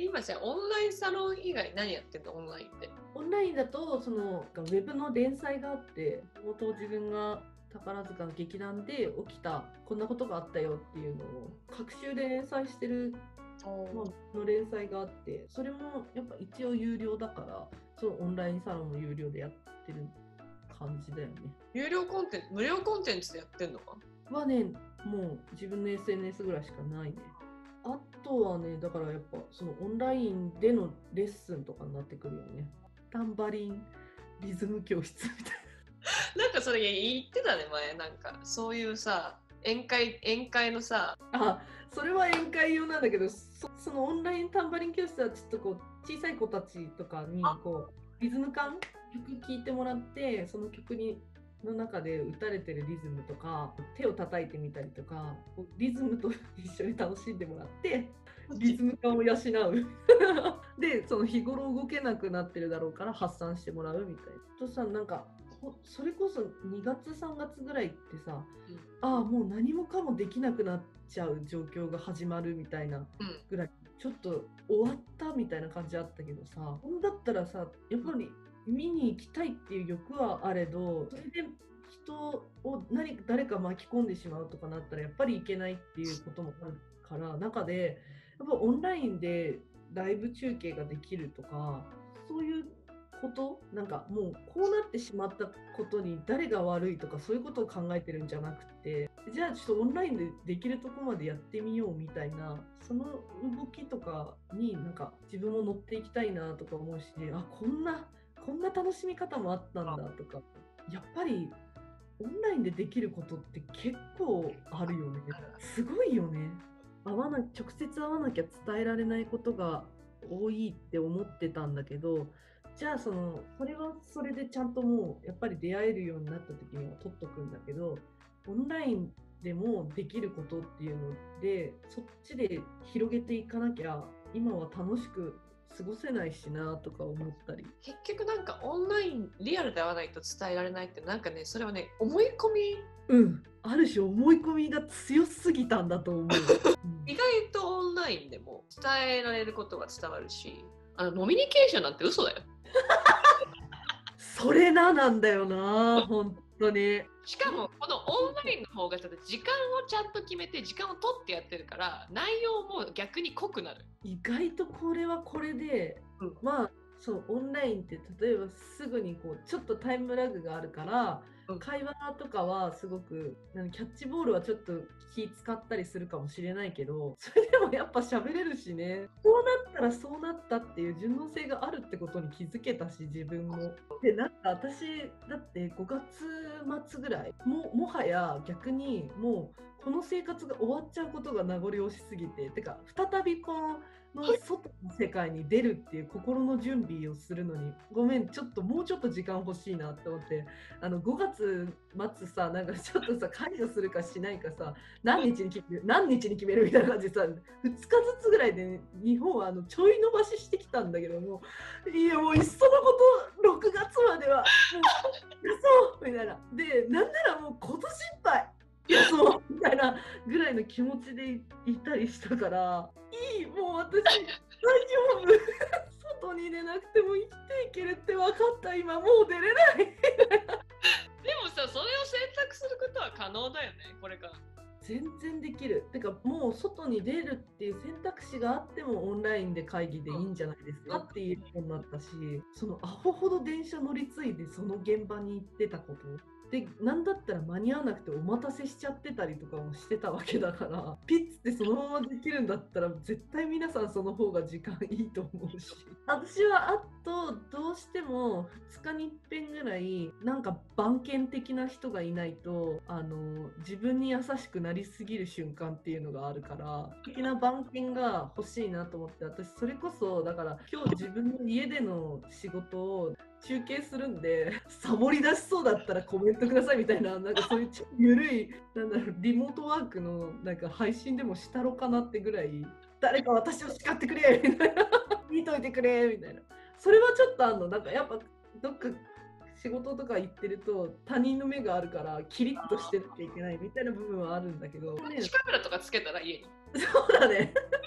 今じゃオンラインサロン以外何やってんの？オンラインで。 オンラインだとそのウェブの連載があって、元自分が宝塚の劇団で起きたこんなことがあったよっていうのを各週で連載してるの連載があって、それもやっぱ一応有料だから、そのオンラインサロンも有料でやってる感じだよね。 有料コンテンツ、無料コンテンツでやってんのかはね、もう自分の SNS ぐらいしかないね。あとはね、だからやっぱそのオンラインでのレッスンとかになってくるよね。タンバリンリズム教室みたいな。なんかそれ言ってたね前、なんかそういうさ宴会のさ。 あ、それは宴会用なんだけど、そのオンラインタンバリン教室はちょっとこう小さい子たちとかにこうリズム感曲聴いてもらって、その曲の中で打たれてるリズムとか手を叩いてみたりとか、リズムと一緒に楽しんでもらってリズム感を養うで、その日頃動けなくなってるだろうから発散してもらうみたいなとさ、なんかそれこそ2月3月ぐらいってさ、ああもう何もかもできなくなっちゃう状況が始まるみたいなぐらい、ちょっと終わったみたいな感じあったけどさ、ほんだったらさ、やっぱり見に行きたいっていう欲はあれど、それで人を誰か巻き込んでしまうとかなったらやっぱりいけないっていうこともあるから、中でやっぱオンラインでライブ中継ができるとか、そういうこと、なんかもうこうなってしまったことに誰が悪いとかそういうことを考えてるんじゃなくて、じゃあちょっとオンラインでできるとこまでやってみようみたいな、その動きとかになんか自分も乗っていきたいなとか思うし、あ、こんな楽しみ方もあったんだとか、やっぱりオンラインでできることって結構あるよね。すごいよね。直接会わなきゃ伝えられないことが多いって思ってたんだけど、じゃあそれはそれでちゃんともうやっぱり出会えるようになった時には取っとくんだけど、オンラインでもできることっていうのでそっちで広げていかなきゃ今は楽しく過ごせないしなとか思ったり。 結局なんかオンラインリアルで会わないと伝えられないって、なんかね、それはね、思い込み、 ある種思い込みが強すぎたんだと思う。 意外とオンラインでも伝えられることが伝わるし、ノミニケーションなんて嘘だよ。 それなんだよな、本当に。 しかもこのオンラインの方がちょっと時間をちゃんと決めて時間を取ってやってるから、内容も逆に濃くなる。 意外とこれはこれで、まあそうオンラインって例えばすぐにこうちょっとタイムラグがあるから、会話とかはすごくキャッチボールはちょっと気使ったりするかもしれないけど、それでもやっぱ喋れるしね、こうなったらそうなったっていう順応性があるってことに気づけたし、自分も。でなんか私だって5月末ぐらいもはや逆にもうこの生活が終わっちゃうことが名残惜しすぎて、てか再びこの外の世界に出るっていう心の準備をするのに、ごめんちょっともうちょっと時間欲しいなって思って、5月末さ、なんかちょっとさ解除するかしないかさ、何日に決めるみたいな感じでさ、2日ずつぐらいで、日本はちょい伸ばししてきたんだけども、いやもういっそのこと6月まではもうそうみたいな、でなんならもう今年いっぱいそうみたいなぐらいの気持ちでいたりしたから、もう私大丈夫外に出なくても生きていけるって分かった、今もう出れないでもさ、それを選択することは可能だよね、これから。 全然できる。てかもう外に出るっていう選択肢があってもオンラインで会議でいいんじゃないですかっていうことになったし、そのアホほど電車乗り継いでその現場に行ってたことで、なんだったら間に合わなくてお待たせしちゃってたりとかもしてたわけだから、ピッツってそのままできるんだったら絶対皆さんその方が時間いいと思うし、私はあとどうしても2日に一遍ぐらいなんか番犬的な人がいないと自分に優しくなりすぎる瞬間っていうのがあるから、的な番犬が欲しいなと思って、私それこそだから今日自分の家での仕事を中継するんで、サボり出しそうだったらコメントくださいみたいな、なんかそういうゆるいリモートワークのなんか配信でもしたろかなってぐらい、誰か私を叱ってくれみたいな見といてくれみたいな、それはちょっとなんかやっぱどっか仕事とか行ってると他人の目があるからキリッとしてなきゃいけないみたいな部分はあるんだけど、 監視カメラとかつけたら家に。 そうだね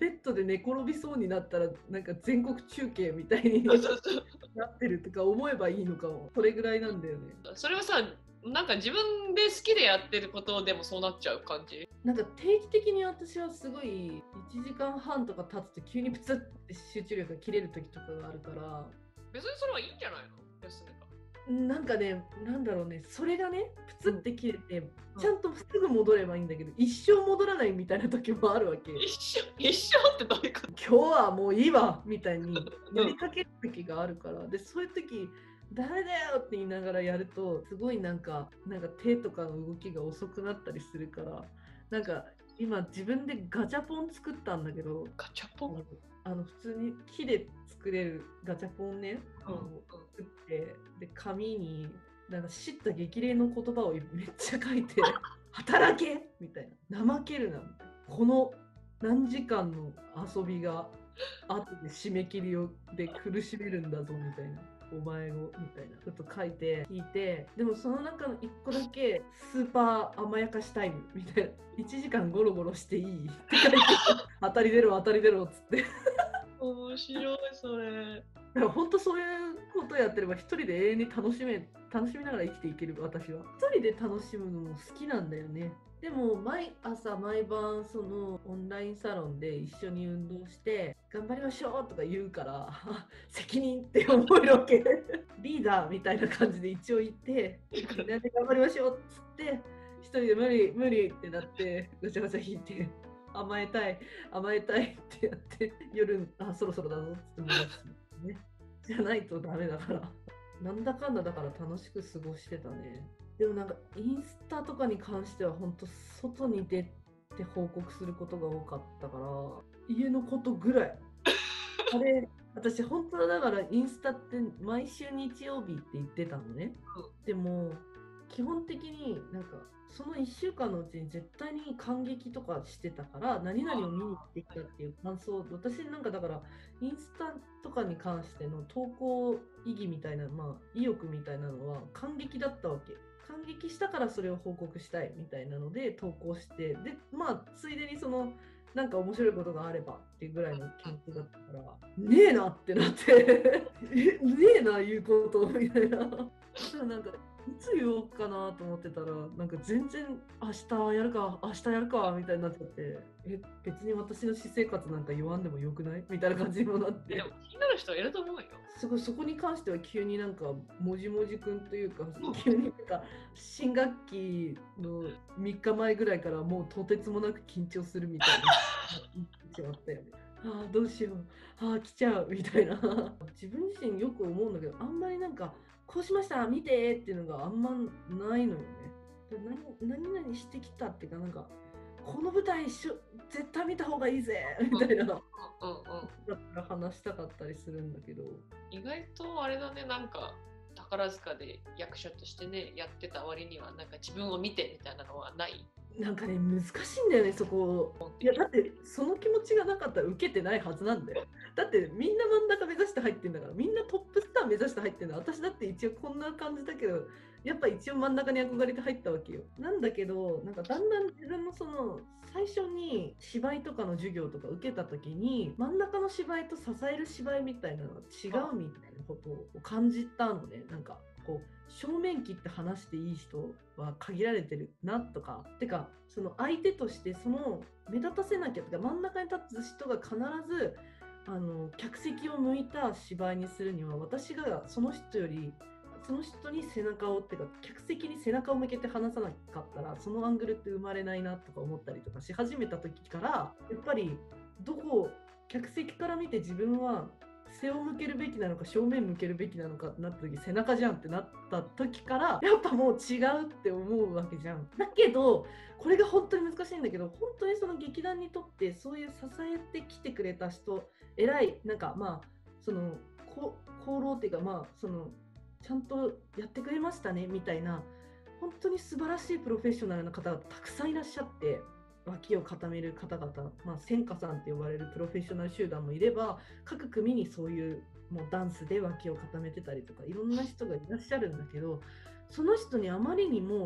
ベッドで寝転びそうになったらなんか全国中継みたいにそうそうそうなってるとか思えばいいのかも。それぐらいなんだよね。 それはさ、なんか自分で好きでやってることでもそうなっちゃう感じ？ なんか定期的に私はすごい1時間半とか経つと急にプツって集中力が切れる時とかがあるから、 別にそれはいいんじゃないの？休めば。 なんかね、なんだろうね、それがね、プツって切れて、 んちゃんとすぐ戻ればいいんだけど、一生戻らないみたいな時もあるわけ。 一生ってどういうこと？ 今日はもういいわみたいにやりかける時があるから、でそういう時ダメだよって言いながらやるとすごいなんか手とかの動きが遅くなったりするから、なんか今自分でガチャポン作ったんだけど、 ガチャポン？ 普通に木で作れるガチャポンね、 うん作ってで紙になんか知った激励の言葉をめっちゃ書いて働けみたいな、怠けるなみたいな、この何時間の遊びが後で締め切りをで苦しめるんだぞみたいな、お前をみたいなこと書いて聞いて、でもその中の1個だけスーパー甘やかしタイムみたいな、1時間ゴロゴロしていいって書いて当たり出ろ当たり出ろっつって面白いそれ。 だから本当そういうことやってれば一人で永遠に楽しみながら生きていける。私は一人で楽しむのも好きなんだよね。でも毎朝毎晩そのオンラインサロンで一緒に運動して頑張りましょうとか言うから責任って思えるわけリーダーみたいな感じで一応言ってみんなで頑張りましょうっつって一人で無理ってなってガチャガチャ引いて甘えたいってやって夜そろそろだぞっつって戻す、ね、じゃないとダメだからなんだかんだだから楽しく過ごしてたね。でもなんかインスタとかに関しては本当外に出て報告することが多かったから家のことぐらいあれ私本当だからインスタって毎週日曜日って言ってたのね、でも基本的になんかその1週間のうちに絶対に感激とかしてたから何々を見に行ってきたっていう感想、私なんかだからインスタとかに関しての投稿意義みたいな、意欲みたいなのは感激だったわけ。感激したからそれを報告したいみたいなので投稿して、でついでにそのなんか面白いことがあればっていうぐらいの気持ちだったからねえなってなってねえな言うことみたいななんかいつ言おうかなと思ってたらなんか全然明日やるかみたいになっちゃって、別に私の私生活なんか言わんでもよくないみたいな感じにもなって、 でも気になる人はいると思うよ。 すごいそこに関しては急になんかもじもじくんというか急になんか新学期の3日前ぐらいからもうとてつもなく緊張するみたいな言ってしまったよね。どうしよう来ちゃうみたいな自分自身よく思うんだけどあんまりなんかこうしました見てっていうのがあんまないのよね。何々してきたっていうかなんかこの舞台絶対見た方がいいぜみたいなだから話したかったりするんだけど、 意外とあれだね、なんか宝塚で役者としてねやってた割にはなんか自分を見てみたいなのはない？ なんかね難しいんだよねそこ。いやだってその気持ちがなかったら受けてないはずなんだよ。だってみんな真ん中目指して入ってんだから、みんなトップスター目指して入ってんだ。私だって一応こんな感じだけどやっぱ一応真ん中に憧れて入ったわけよ。なんだけどなんかだんだん自分のその最初に芝居とかの授業とか受けた時に真ん中の芝居と支える芝居みたいなのが違うみたいなことを感じたのね。なんかこう正面切って話していい人は限られてるなとか、てかその相手としてその目立たせなきゃとか真ん中に立つ人が必ず客席を向いた芝居にするには私がその人よりその人に背中をってか客席に背中を向けて話さなかったらそのアングルって生まれないなとか思ったりとかし始めた時から、やっぱりどこ客席から見て自分は背を向けるべきなのか正面向けるべきなのかってなった時背中じゃんってなった時からやっぱもう違うって思うわけじゃん。だけどこれが本当に難しいんだけど、本当にその劇団にとってそういう支えてきてくれた人偉いなんかその功労っていうかそのちゃんとやってくれましたねみたいな本当に素晴らしいプロフェッショナルな方がたくさんいらっしゃって、脇を固める方々、専科さんって呼ばれるプロフェッショナル集団もいれば各組にそういうもうダンスで脇を固めてたりとかいろんな人がいらっしゃるんだけど、その人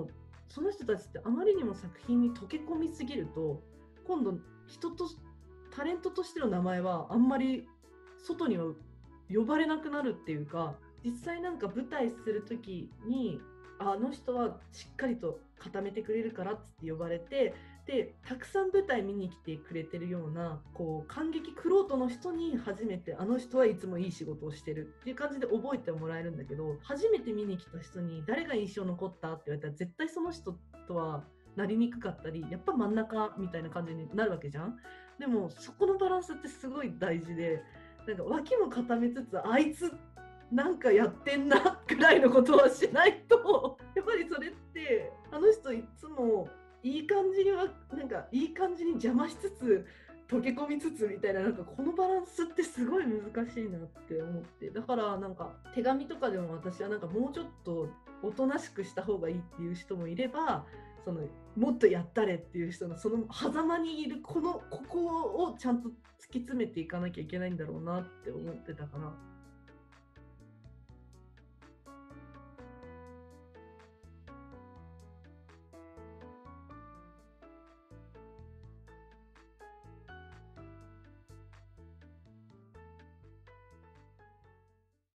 たちってあまりにも作品に溶け込みすぎると今度人とタレントとしての名前はあんまり外には呼ばれなくなるっていうか、実際なんか舞台する時にあの人はしっかりと固めてくれるからっつって呼ばれて、でたくさん舞台見に来てくれてるようなこう感激玄人の人に初めてあの人はいつもいい仕事をしてるっていう感じで覚えてもらえるんだけど、初めて見に来た人に誰が印象残ったって言われたら絶対その人とはなりにくかったり、やっぱ真ん中みたいな感じになるわけじゃん。でもそこのバランスってすごい大事で、なんか脇も固めつつあいつなんかやってんなくらいのことはしないとやっぱりそれってあの人いつもいい感じにはなんかいい感じに邪魔しつつ溶け込みつつみたいな、なんかこのバランスってすごい難しいなって思って、だからなんか手紙とかでも私はなんかもうちょっとおとなしくした方がいいっていう人もいれば、そのもっとやったれっていう人のその狭間にいるここをちゃんと突き詰めていかなきゃいけないんだろうなって思ってたから。